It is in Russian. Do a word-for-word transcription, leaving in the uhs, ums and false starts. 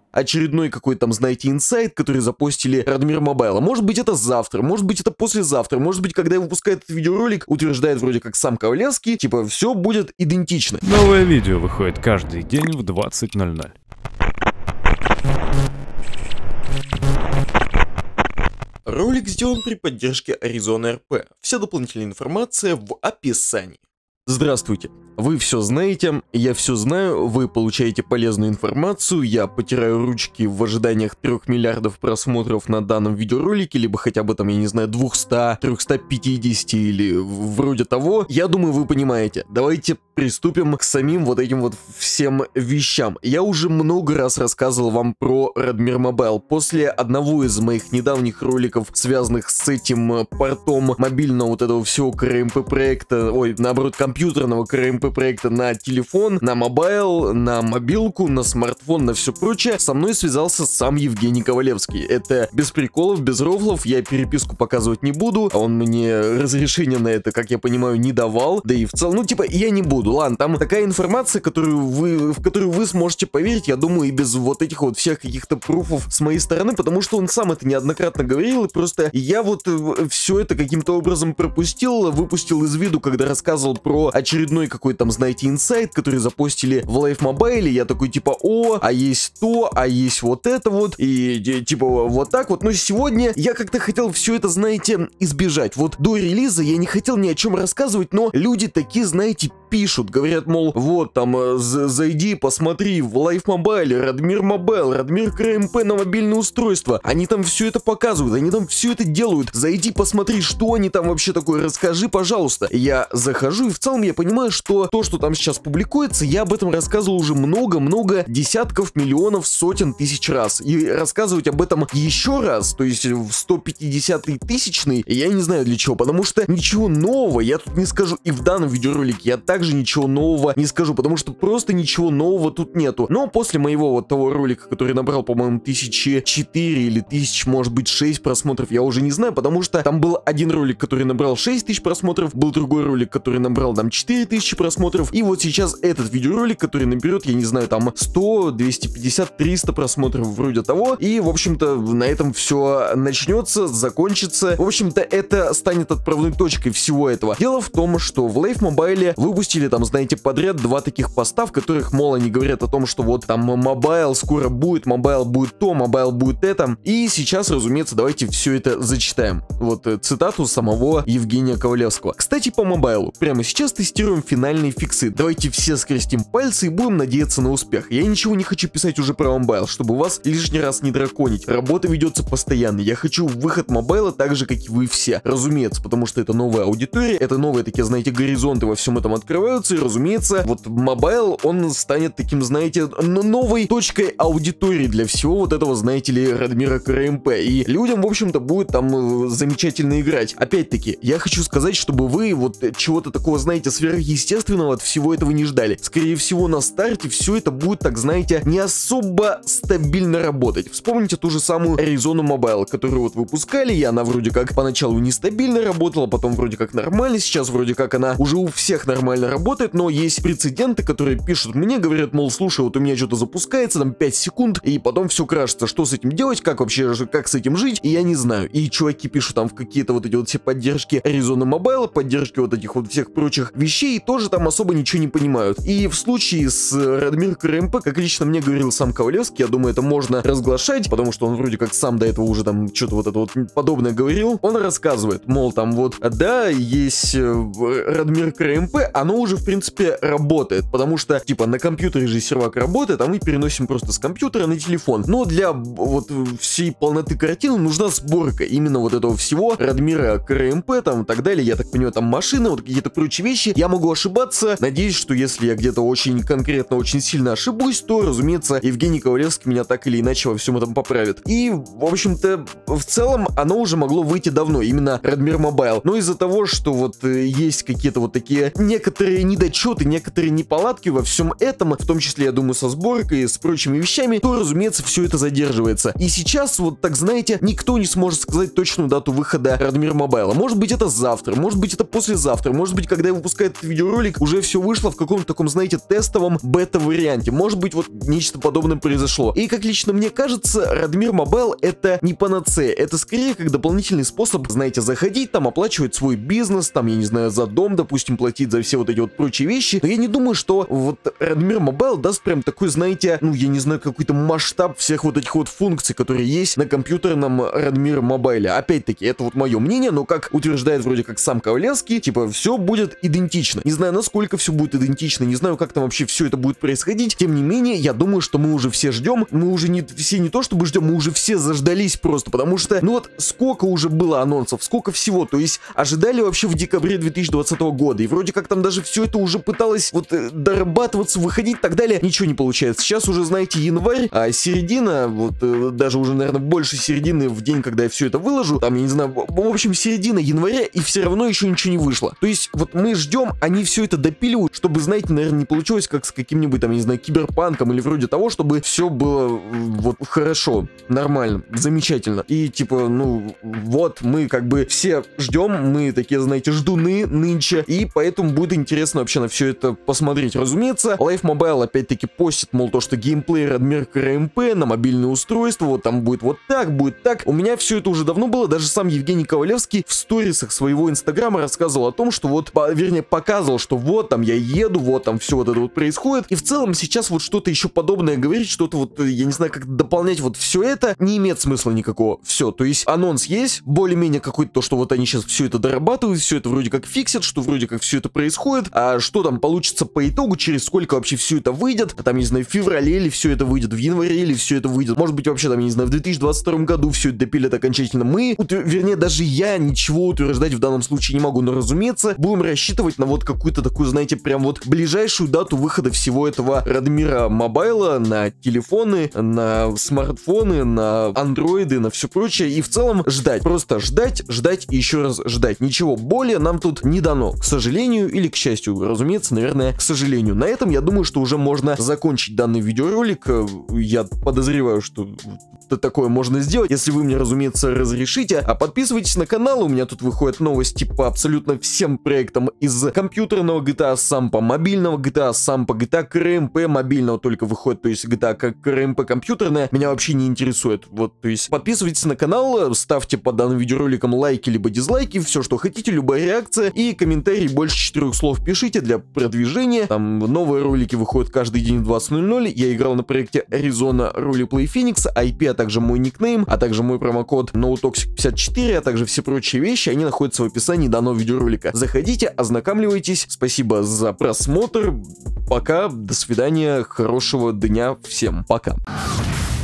очередной какой-то там, знаете, инсайт, который запостили Радмир Мобайл. Может быть, это завтра, может быть, это послезавтра, может быть, когда я выпускаю этот видеоролик, утверждает вроде как сам Ковалевский, типа, все будет идентично. Новое видео выходит каждый день в двадцать ноль ноль. Ролик сделан при поддержке Arizona эр пи. Вся дополнительная информация в описании. Здравствуйте. Вы все знаете, я все знаю, вы получаете полезную информацию, я потираю ручки в ожиданиях трех миллиардов просмотров на данном видеоролике, либо хотя бы там, я не знаю, двухсот, трёхсот пятидесяти или вроде того. Я думаю, вы понимаете. Давайте приступим к самим вот этим вот всем вещам. Я уже много раз рассказывал вам про Радмир Мобайл. После одного из моих недавних роликов, связанных с этим портом мобильного вот этого всего КРМП проекта, ой, наоборот, компьютерного КРМП проекта на телефон, на мобайл, на мобилку, на смартфон, на все прочее, со мной связался сам Евгений Ковалевский. Это без приколов, без рофлов, я переписку показывать не буду, а он мне разрешения на это, как я понимаю, не давал, да и в целом, ну типа, я не буду, ладно, там такая информация, которую вы, в которую вы сможете поверить, я думаю, и без вот этих вот всех каких-то пруфов с моей стороны, потому что он сам это неоднократно говорил, и просто я вот все это каким-то образом пропустил, выпустил из виду, когда рассказывал про очередной какой-то там, знаете, инсайт, который запостили в Live Mobile, я такой типа, о, а есть то, а есть вот это вот, и типа вот так вот, но сегодня я как-то хотел все это, знаете, избежать. Вот до релиза я не хотел ни о чем рассказывать, но люди такие, знаете, пишут, говорят, мол, вот там, зайди, посмотри, в Live Mobile, Радмир Мобайл, Радмир КРМП на мобильное устройство, они там все это показывают, они там все это делают, зайди, посмотри, что они там вообще такое, расскажи, пожалуйста. Я захожу, и в целом я понимаю, что то, что там сейчас публикуется, я об этом рассказывал уже много-много десятков миллионов, сотен тысяч раз, и рассказывать об этом еще раз, то есть в сто пятидесятый тысячный, я не знаю для чего, потому что ничего нового я тут не скажу, и в данном видеоролике я также ничего нового не скажу, потому что просто ничего нового тут нету. Но после моего вот того ролика, который набрал, по-моему, тысячи четыре или тысяч, может быть, шесть просмотров, я уже не знаю, потому что там был один ролик, который набрал шесть тысяч просмотров, был другой ролик, который набрал там четыре тысячи просмотров, и вот сейчас этот видеоролик, который наберет, я не знаю, там сто, двести пятьдесят, триста просмотров, вроде того, и, в общем-то, на этом все начнется, закончится. В общем-то, это станет отправной точкой всего этого. Дело в том, что в Live Mobile выпустили там, знаете, подряд два таких поста, в которых, мол, они говорят о том, что вот там мобайл скоро будет, мобайл будет то, мобайл будет это. И сейчас, разумеется, давайте все это зачитаем. Вот цитату самого Евгения Ковалевского. Кстати, по мобайлу. Прямо сейчас тестируем финальные фиксы. Давайте все скрестим пальцы и будем надеяться на успех. Я ничего не хочу писать уже про мобайл, чтобы вас лишний раз не драконить. Работа ведется постоянно. Я хочу выход мобайла так же, как и вы все. Разумеется, потому что это новая аудитория, это новые такие, знаете, горизонты во всем этом открываются, и, разумеется, вот мобайл, он станет таким, знаете, новой точкой аудитории для всего вот этого, знаете ли, Радмира КРМП. И людям, в общем-то, будет там замечательно играть. Опять-таки, я хочу сказать, чтобы вы вот чего-то такого, знаете, сверхъестественного от всего этого не ждали. Скорее всего, на старте все это будет, так знаете, не особо стабильно работать. Вспомните ту же самую Arizona Mobile, которую вот выпускали, и она вроде как поначалу нестабильно работала, потом вроде как нормально, сейчас вроде как она уже у всех нормально работает, но есть прецеденты, которые пишут мне, говорят, мол, слушай, вот у меня что-то запускается, там пять секунд, и потом все крашится, что с этим делать, как вообще, как с этим жить, и я не знаю. И чуваки пишут там в какие-то вот эти вот все поддержки Arizona Mobile, поддержки вот этих вот всех прочих вещей, и тоже там особо ничего не понимают. И в случае с Радмир КРМП, как лично мне говорил сам Ковалевский, я думаю, это можно разглашать, потому что он вроде как сам до этого уже там что-то вот это вот подобное говорил, он рассказывает, мол, там вот, да, есть Радмир КРМП, оно уже, в принципе, работает, потому что, типа, на компьютере же сервак работает, а мы переносим просто с компьютера на телефон. Но для вот всей полноты картины нужна сборка именно вот этого всего, Радмира КРМП, там, и так далее, я так понимаю, там машины, вот какие-то прочие вещи, я могу ошибаться, надеюсь, что если я где-то очень конкретно, очень сильно ошибусь, то, разумеется, Евгений Ковалевский меня так или иначе во всем этом поправит. И, в общем-то, в целом, оно уже могло выйти давно, именно Радмир Мобайл, но из-за того, что вот есть какие-то вот такие некоторые некоторые недочеты, некоторые неполадки во всем этом, в том числе, я думаю, со сборкой, с прочими вещами, то, разумеется, все это задерживается. И сейчас, вот так знаете, никто не сможет сказать точную дату выхода Радмир Мобайла. Может быть, это завтра, может быть, это послезавтра, может быть, когда я выпускаю этот видеоролик, уже все вышло в каком-то таком, знаете, тестовом бета-варианте. Может быть, вот нечто подобное произошло. И, как лично мне кажется, Радмир Мобайл это не панацея, это скорее как дополнительный способ, знаете, заходить, там, оплачивать свой бизнес, там, я не знаю, за дом, допустим, платить за все вот эти вот прочие вещи. Но я не думаю, что вот Радмир Мобайл даст прям такой, знаете, ну, я не знаю, какой-то масштаб всех вот этих вот функций, которые есть на компьютерном Радмир Мобайле. Опять-таки, это вот мое мнение, но как утверждает вроде как сам Ковалевский, типа, все будет идентично. Не знаю, насколько все будет идентично, не знаю, как там вообще все это будет происходить. Тем не менее, я думаю, что мы уже все ждем, мы уже не все не то чтобы ждем, мы уже все заждались просто, потому что, ну вот, сколько уже было анонсов, сколько всего, то есть ожидали вообще в декабре две тысячи двадцатого года, и вроде как там даже все это уже пыталось вот э, дорабатываться, выходить и так далее, ничего не получается. Сейчас уже, знаете, январь, а середина, вот э, даже уже, наверное, больше середины в день, когда я все это выложу, там, я не знаю, в общем, середина января, и все равно еще ничего не вышло. То есть, вот мы ждем, они все это допиливают, чтобы, знаете, наверное, не получилось как с каким-нибудь там, я не знаю, киберпанком или вроде того, чтобы все было вот хорошо, нормально, замечательно. И типа, ну, вот, мы как бы все ждем, мы такие, знаете, ждуны нынче, и поэтому будет интересно вообще на все это посмотреть. Разумеется, Life Mobile опять-таки постит, мол, то, что геймплей Радмир КРМП на мобильное устройство, вот там будет вот так, будет так. У меня все это уже давно было, даже сам Евгений Ковалевский в сторисах своего инстаграма рассказывал о том, что вот, по, вернее, показывал, что вот там я еду, вот там все вот это вот происходит, и в целом сейчас вот что-то еще подобное говорить, что-то вот, я не знаю, как дополнять вот все это, не имеет смысла никакого. Все, то есть анонс есть, более-менее какой-то то, что вот они сейчас все это дорабатывают, все это вроде как фиксят, что вроде как все это происходит, а что там получится по итогу, через сколько вообще все это выйдет, а там, не знаю, в феврале или все это выйдет, в январе или все это выйдет, может быть, вообще там, я не знаю, в две тысячи двадцать втором году все это допилят окончательно. Мы, утвер... вернее, даже я ничего утверждать в данном случае не могу, но, разумеется, будем рассчитывать на вот какую-то такую, знаете, прям вот ближайшую дату выхода всего этого Радмира Мобайла на телефоны, на смартфоны, на андроиды, на все прочее, и в целом ждать, просто ждать, ждать и еще раз ждать. Ничего более нам тут не дано, к сожалению или к счастью, разумеется, наверное, к сожалению. На этом, я думаю, что уже можно закончить данный видеоролик. Я подозреваю, что такое можно сделать, если вы мне, разумеется, разрешите. А подписывайтесь на канал, у меня тут выходят новости по абсолютно всем проектам из компьютерного джи ти эй Sampa, мобильного джи ти эй Sampa, джи ти эй КРМП мобильного только выходит, то есть джи ти эй как КРМП компьютерная меня вообще не интересует. Вот, то есть подписывайтесь на канал, ставьте под данным видеороликом лайки либо дизлайки, все, что хотите, любая реакция и комментарий больше четырех слов пишите для продвижения. Там новые ролики выходят каждый день в двадцать ноль ноль. Я играл на проекте Arizona Roleplay Phoenix, ай пи, а также мой никнейм, а также мой промокод NoToxic пятьдесят четыре, а также все прочие вещи, они находятся в описании данного видеоролика. Заходите, ознакомливайтесь. Спасибо за просмотр. Пока, до свидания, хорошего дня всем. Пока.